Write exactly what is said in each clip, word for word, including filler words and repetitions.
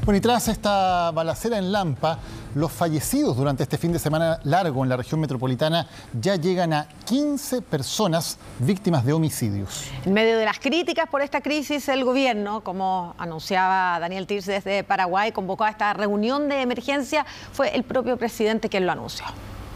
Bueno, y tras esta balacera en Lampa, los fallecidos durante este fin de semana largo en la región metropolitana ya llegan a quince personas víctimas de homicidios. En medio de las críticas por esta crisis, el gobierno, como anunciaba Daniel Tirz desde Paraguay, convocó a esta reunión de emergencia. Fue el propio presidente quien lo anunció.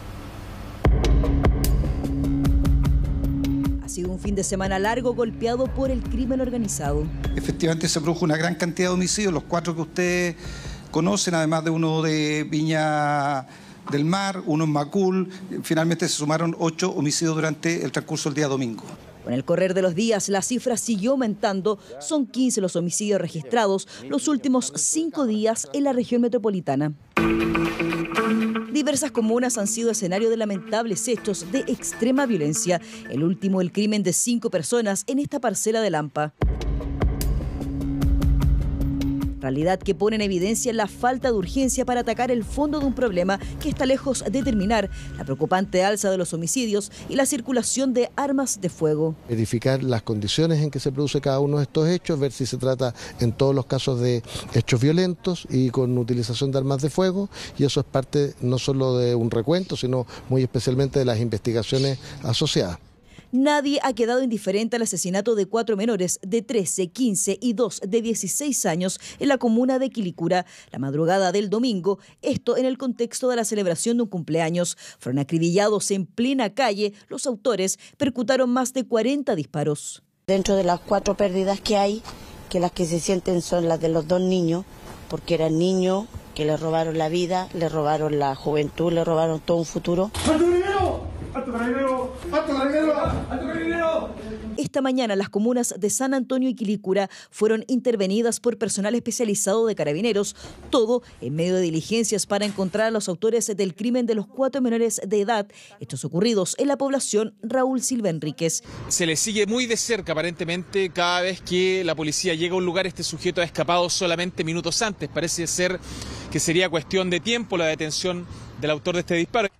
Ha sido un fin de semana largo golpeado por el crimen organizado. Efectivamente se produjo una gran cantidad de homicidios, los cuatro que ustedes conocen, además de uno de Viña del Mar, uno en Macul. Finalmente se sumaron ocho homicidios durante el transcurso del día domingo. Con el correr de los días, la cifra siguió aumentando. Son quince los homicidios registrados los últimos cinco días en la región metropolitana. Diversas comunas han sido escenario de lamentables hechos de extrema violencia. El último, el crimen de cinco personas en esta parcela de Lampa. Realidad que pone en evidencia la falta de urgencia para atacar el fondo de un problema que está lejos de terminar, la preocupante alza de los homicidios y la circulación de armas de fuego. Verificar las condiciones en que se produce cada uno de estos hechos, ver si se trata en todos los casos de hechos violentos y con utilización de armas de fuego, y eso es parte no solo de un recuento, sino muy especialmente de las investigaciones asociadas. Nadie ha quedado indiferente al asesinato de cuatro menores de trece, quince y dos de dieciséis años en la comuna de Quilicura la madrugada del domingo, esto en el contexto de la celebración de un cumpleaños. Fueron acribillados en plena calle. Los autores percutaron más de cuarenta disparos. Dentro de las cuatro pérdidas que hay, que las que se sienten son las de los dos niños, porque eran niños que le robaron la vida, le robaron la juventud, le robaron todo un futuro. Esta mañana las comunas de San Antonio y Quilicura fueron intervenidas por personal especializado de Carabineros, todo en medio de diligencias para encontrar a los autores del crimen de los cuatro menores de edad, estos ocurridos en la población Raúl Silva Enríquez. Se le sigue muy de cerca, aparentemente, cada vez que la policía llega a un lugar. Este sujeto ha escapado solamente minutos antes. Parece ser que sería cuestión de tiempo la detención del autor de este disparo.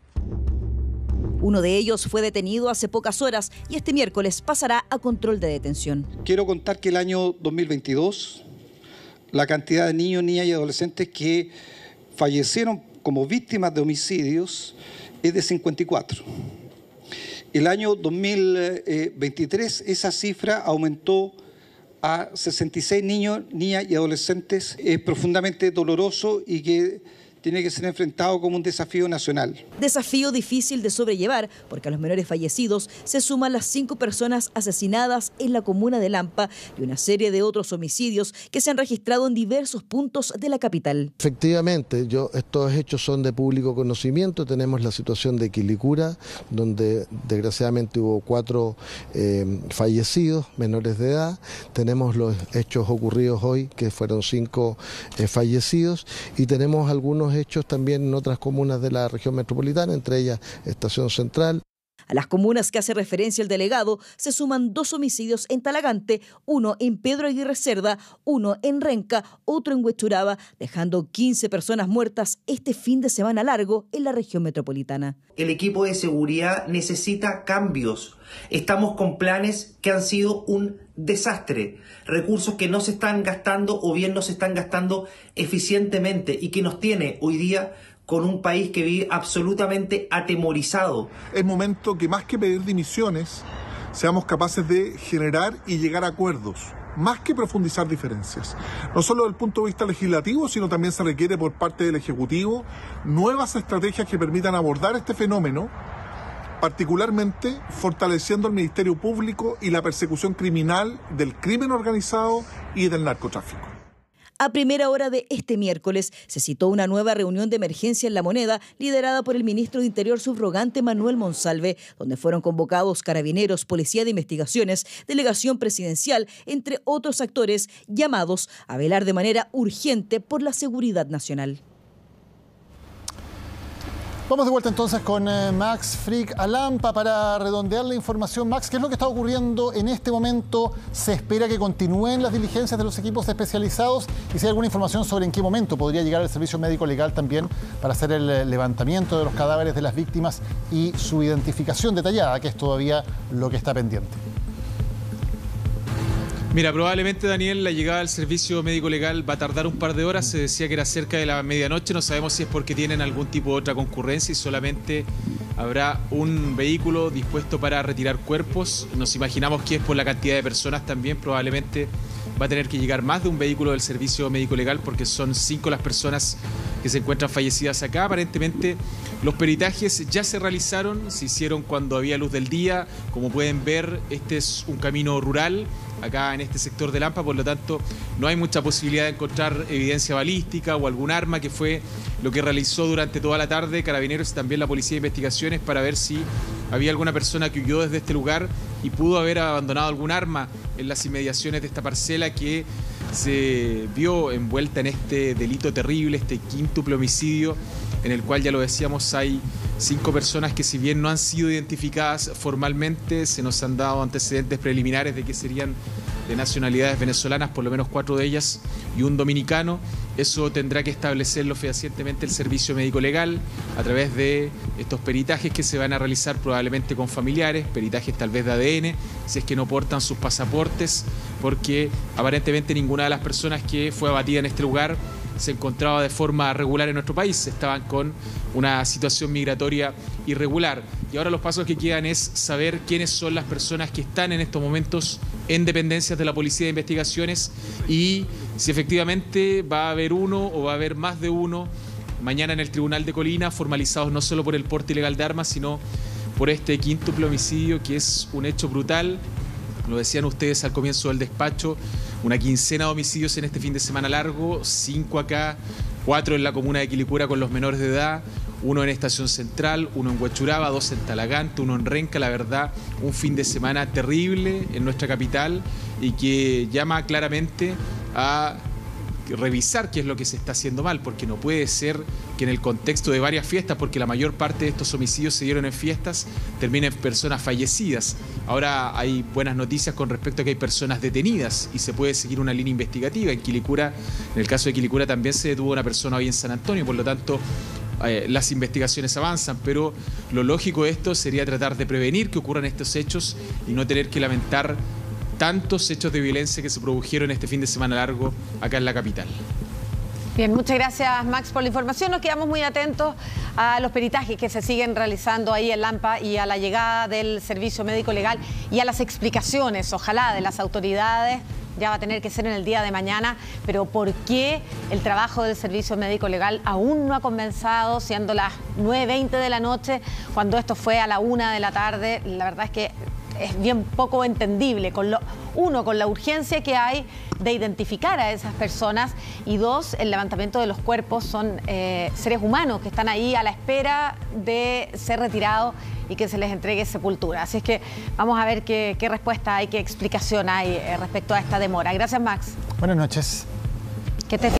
Uno de ellos fue detenido hace pocas horas y este miércoles pasará a control de detención. Quiero contar que el año dos mil veintidós, la cantidad de niños, niñas y adolescentes que fallecieron como víctimas de homicidios es de cincuenta y cuatro. El año dos mil veintitrés esa cifra aumentó a sesenta y seis niños, niñas y adolescentes. Es profundamente doloroso y que tiene que ser enfrentado como un desafío nacional. Desafío difícil de sobrellevar, porque a los menores fallecidos se suman las cinco personas asesinadas en la comuna de Lampa y una serie de otros homicidios que se han registrado en diversos puntos de la capital. Efectivamente, yo, estos hechos son de público conocimiento. Tenemos la situación de Quilicura, donde desgraciadamente hubo cuatro eh, fallecidos menores de edad. Tenemos los hechos ocurridos hoy, que fueron cinco eh, fallecidos, y tenemos algunos hechos también en otras comunas de la región metropolitana, entre ellas Estación Central. A las comunas que hace referencia el delegado se suman dos homicidios en Talagante, uno en Pedro Aguirre Cerda, uno en Renca, otro en Huechuraba, dejando quince personas muertas este fin de semana largo en la región metropolitana. El equipo de seguridad necesita cambios. Estamos con planes que han sido un desastre, recursos que no se están gastando o bien no se están gastando eficientemente y que nos tiene hoy día con un país que vive absolutamente atemorizado. Es momento que más que pedir dimisiones, seamos capaces de generar y llegar a acuerdos, más que profundizar diferencias. No solo desde el punto de vista legislativo, sino también se requiere por parte del Ejecutivo nuevas estrategias que permitan abordar este fenómeno, particularmente fortaleciendo el Ministerio Público y la persecución criminal del crimen organizado y del narcotráfico. A primera hora de este miércoles se citó una nueva reunión de emergencia en La Moneda, liderada por el ministro de Interior subrogante Manuel Monsalve, donde fueron convocados Carabineros, Policía de Investigaciones, Delegación Presidencial, entre otros actores llamados a velar de manera urgente por la seguridad nacional. Vamos de vuelta entonces con eh, Max Frick a Lampa para redondear la información. Max, ¿qué es lo que está ocurriendo en este momento? ¿Se espera que continúen las diligencias de los equipos especializados? Y si hay alguna información sobre en qué momento podría llegar el servicio médico legal también para hacer el levantamiento de los cadáveres de las víctimas y su identificación detallada, que es todavía lo que está pendiente. Mira, probablemente, Daniel, la llegada del servicio médico legal va a tardar un par de horas. Se decía que era cerca de la medianoche. No sabemos si es porque tienen algún tipo de otra concurrencia y solamente habrá un vehículo dispuesto para retirar cuerpos. Nos imaginamos que es por la cantidad de personas también. Probablemente va a tener que llegar más de un vehículo del servicio médico legal porque son cinco las personas que se encuentran fallecidas acá. Aparentemente los peritajes ya se realizaron, se hicieron cuando había luz del día. Como pueden ver, este es un camino rural acá en este sector de Lampa, por lo tanto no hay mucha posibilidad de encontrar evidencia balística o algún arma, que fue lo que realizó durante toda la tarde Carabineros y también la Policía de Investigaciones para ver si había alguna persona que huyó desde este lugar y pudo haber abandonado algún arma en las inmediaciones de esta parcela que se vio envuelta en este delito terrible, este quíntuple homicidio, en el cual, ya lo decíamos, hay cinco personas que, si bien no han sido identificadas formalmente, se nos han dado antecedentes preliminares de que serían de nacionalidades venezolanas, por lo menos cuatro de ellas, y un dominicano. Eso tendrá que establecerlo fehacientemente el Servicio Médico Legal a través de estos peritajes que se van a realizar probablemente con familiares, peritajes tal vez de A D N, si es que no portan sus pasaportes, porque aparentemente ninguna de las personas que fue abatida en este lugar se encontraba de forma regular en nuestro país, estaban con una situación migratoria irregular. Y ahora los pasos que quedan es saber quiénes son las personas que están en estos momentos en dependencias de la Policía de Investigaciones y si efectivamente va a haber uno o va a haber más de uno mañana en el Tribunal de Colina, formalizados no solo por el porte ilegal de armas, sino por este quíntuple homicidio, que es un hecho brutal. Lo decían ustedes al comienzo del despacho, una quincena de homicidios en este fin de semana largo, cinco acá, cuatro en la comuna de Quilicura con los menores de edad, uno en Estación Central, uno en Huachuraba, dos en Talagante, uno en Renca. La verdad, un fin de semana terrible en nuestra capital y que llama claramente a revisar qué es lo que se está haciendo mal, porque no puede ser que en el contexto de varias fiestas, porque la mayor parte de estos homicidios se dieron en fiestas, terminen personas fallecidas. Ahora hay buenas noticias con respecto a que hay personas detenidas y se puede seguir una línea investigativa. En Quilicura, en el caso de Quilicura, también se detuvo una persona hoy en San Antonio, por lo tanto eh, las investigaciones avanzan, pero lo lógico de esto sería tratar de prevenir que ocurran estos hechos y no tener que lamentar tantos hechos de violencia que se produjeron este fin de semana largo acá en la capital. Bien, muchas gracias, Max, por la información. Nos quedamos muy atentos a los peritajes que se siguen realizando ahí en Lampa y a la llegada del Servicio Médico Legal y a las explicaciones, ojalá, de las autoridades. Ya va a tener que ser en el día de mañana, pero ¿por qué el trabajo del Servicio Médico Legal aún no ha comenzado, siendo las nueve veinte de la noche, cuando esto fue a la una de la tarde? La verdad es que es bien poco entendible, con lo, uno, con la urgencia que hay de identificar a esas personas, y dos, el levantamiento de los cuerpos. Son eh, seres humanos que están ahí a la espera de ser retirados y que se les entregue sepultura. Así es que vamos a ver qué, qué respuesta hay, qué explicación hay eh, respecto a esta demora. Gracias, Max. Buenas noches. Que te